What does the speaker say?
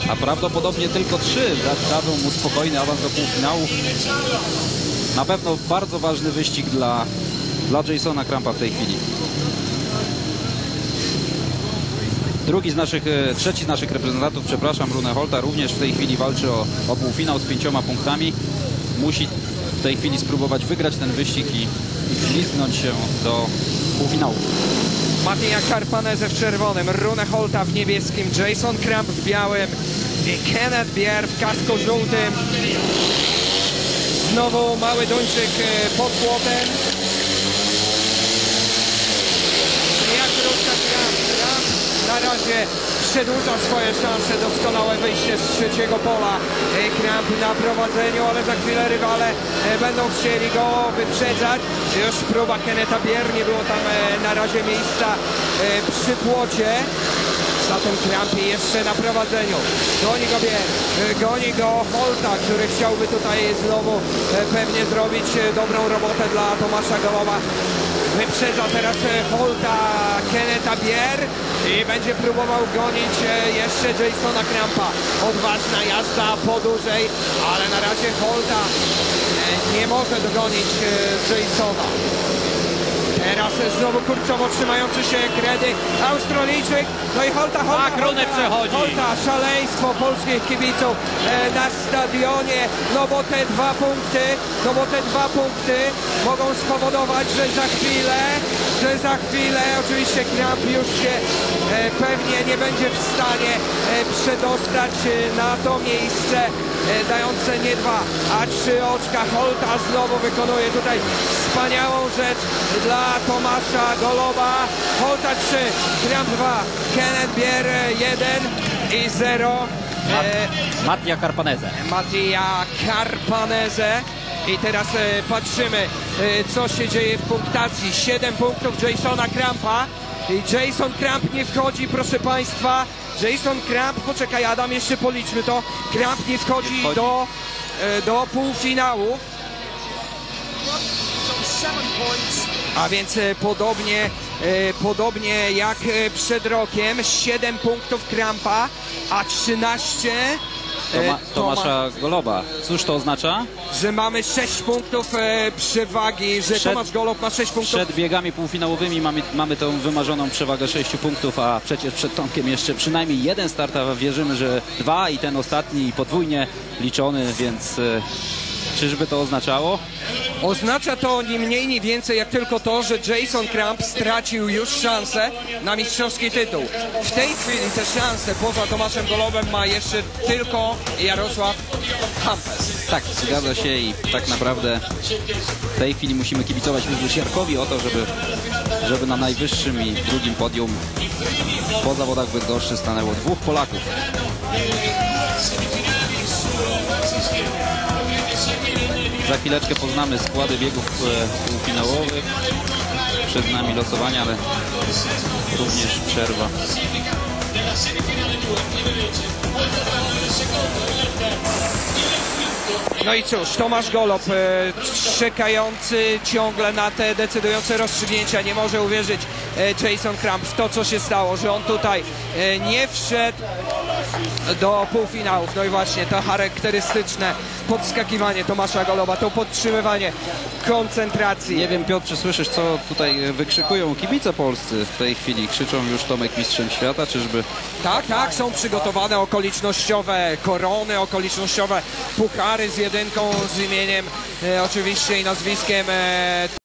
a prawdopodobnie tylko 3 dadzą mu spokojny awans do półfinału. Na pewno bardzo ważny wyścig dla Jasona Krampa w tej chwili. Trzeci z naszych reprezentantów, przepraszam, Rune Holta, również w tej chwili walczy o półfinał z 5 punktami. Musi w tej chwili spróbować wygrać ten wyścig i wślizgnąć się do półfinału. Mattia Karpaneze w czerwonym, Rune Holta w niebieskim, Jason Kramp w białym i Kenneth Bier w kasko żółtym. Znowu mały Duńczyk pod płotem. Jak rusza Kramp? Kramp na razie przedłuża swoje szanse, doskonałe wyjście z trzeciego pola. Kramp na prowadzeniu, ale za chwilę rywale będą chcieli go wyprzedzać. Już próba Kennetha Bier, nie było tam na razie miejsca przy płocie. Zatem Kramp jeszcze na prowadzeniu. Goni go Bier, goni go Holta, który chciałby tutaj znowu pewnie zrobić dobrą robotę dla Tomasza Goloba. Wyprzedza teraz Holta Kennetha Bier i będzie próbował gonić jeszcze Jasona Krampa. Odważna jazda po dłużej, ale na razie Holta nie może dogonić Jasona. Teraz znowu kurczowo trzymający się kredy Australijczyk. No i Holta przechodzi. Holta, szaleństwo polskich kibiców na stadionie. No bo te dwa punkty mogą spowodować, że za chwilę oczywiście Kramp już się pewnie nie będzie w stanie przedostać na to miejsce dające nie 2, a 3 oczka. Holta znowu wykonuje tutaj wspaniałą rzecz dla Tomasza Goloba. Holta 3, Kramp 2, Kenneth Bier 1 i 0. Mattia Karpaneze. Mattia Karpaneze. I teraz patrzymy, co się dzieje w punktacji. 7 punktów Jasona Krampa. I Jason Kramp nie wchodzi, proszę Państwa. Jason Kramp, poczekaj Adam, jeszcze policzmy to. Kramp nie wchodzi do półfinału. A więc podobnie jak przed rokiem, 7 punktów Krampa, a 13 Tomasza Goloba. Cóż to oznacza? Że mamy 6 punktów przewagi, że Tomasz Golob ma 6 punktów. Przed biegami półfinałowymi mamy tą wymarzoną przewagę 6 punktów, a przecież przed Tomkiem jeszcze przynajmniej jeden start, a wierzymy, że 2 i ten ostatni podwójnie liczony, więc czyżby to oznaczało? Oznacza to ni mniej, ni więcej jak tylko to, że Jason Kramp stracił już szansę na mistrzowski tytuł. W tej chwili te szanse poza Tomaszem Golobem ma jeszcze tylko Jarosław Hampes. Tak, zgadza się i tak naprawdę w tej chwili musimy kibicować również Jarkowi o to, żeby na najwyższym i drugim podium po zawodach w Bydgoszczy stanęło 2 Polaków. Za chwileczkę poznamy składy biegów półfinałowych. Przed nami losowania, ale również przerwa. No i cóż, Tomasz Golob czekający ciągle na te decydujące rozstrzygnięcia. Nie może uwierzyć Jason Kramp w to, co się stało, że on tutaj nie wszedł do półfinałów. No i właśnie to charakterystyczne podskakiwanie Tomasza Goloba, to podtrzymywanie koncentracji. Nie wiem, Piotr, czy słyszysz, co tutaj wykrzykują kibice polscy w tej chwili? Krzyczą już Tomek mistrzem świata, czyżby? Tak, są przygotowane okolicznościowe korony, okolicznościowe puchary z jedynką, z imieniem oczywiście i nazwiskiem